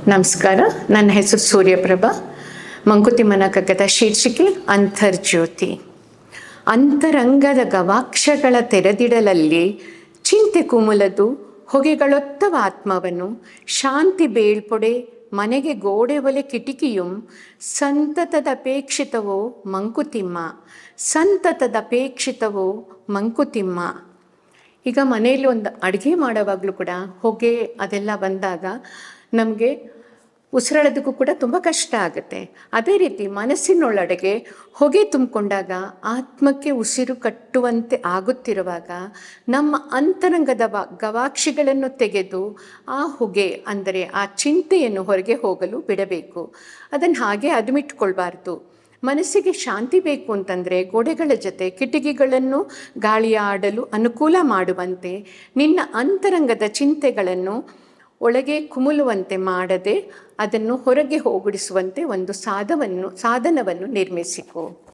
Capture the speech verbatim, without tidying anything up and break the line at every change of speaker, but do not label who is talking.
ನಮಸ್ಕಾರ. ನನ್ನ ಹೆಸರು ಸೂರ್ಯಪ್ರಭಾ. ಮಂಕುತಿಮ್ಮನ ಕಗ್ಗದ ಶೀರ್ಷಿಕೆ ಅಂತರ್ಜ್ಯೋತಿ. ಅಂತರಂಗದ ಗವಾಕ್ಷಗಳ ತೆರೆದಿಡಲಲ್ಲಿ ಚಿಂತೆ ಕುಮುಲದು ಹೊಗೆಗಳೊತ್ತವ ಆತ್ಮವನು ಶಾಂತಿ ಬೇಳ್ಪೊಡೆ ಮನೆಗೆ ಗೋಡೆ ಒಲೆ ಕಿಟಿಕಿಯುಂ ಸಂತತದಪೇಕ್ಷಿತವೋ ಮಂಕುತಿಮ್ಮ ಸಂತತದಪೇಕ್ಷಿತವೋ ಮಂಕುತಿಮ್ಮ. ಈಗ ಮನೆಯಲ್ಲಿ ಒಂದು ಅಡುಗೆ ಮಾಡೋವಾಗಲೂ ಕೂಡ ಹೊಗೆ ಅದೆಲ್ಲ ಬಂದಾಗ ನಮಗೆ ಉಸಿರಾಡೋದಕ್ಕೂ ಕೂಡ ತುಂಬ ಕಷ್ಟ ಆಗುತ್ತೆ. ಅದೇ ರೀತಿ ಮನಸ್ಸಿನೊಳಗೆ ಹೊಗೆ ತುಂಬಿಕೊಂಡಾಗ ಆತ್ಮಕ್ಕೆ ಉಸಿರು ಕಟ್ಟುವಂತೆ ಆಗುತ್ತಿರುವಾಗ ನಮ್ಮ ಅಂತರಂಗದ ವ ಗವಾಕ್ಷಿಗಳನ್ನು ತೆಗೆದು ಆ ಹೊಗೆ ಅಂದರೆ ಆ ಚಿಂತೆಯನ್ನು ಹೊರಗೆ ಹೋಗಲು ಬಿಡಬೇಕು. ಅದನ್ನು ಹಾಗೆ ಅದುಮಿಟ್ಕೊಳ್ಬಾರ್ದು. ಮನಸ್ಸಿಗೆ ಶಾಂತಿ ಬೇಕು ಅಂತಂದರೆ ಗೋಡೆಗಳ ಜೊತೆ ಕಿಟಕಿಗಳನ್ನು ಗಾಳಿ ಆಡಲು ಅನುಕೂಲ ಮಾಡುವಂತೆ ನಿನ್ನ ಅಂತರಂಗದ ಚಿಂತೆಗಳನ್ನು ಒಳಗೆ ಕುಮುಲುವಂತೆ ಮಾಡದೆ ಅದನ್ನು ಹೊರಗೆ ಹೋಗುಡಿಸುವಂತೆ ಒಂದು ಸಾಧವನ್ನು ಸಾಧನವನ್ನು ನಿರ್ಮಿಸಿಕೊ.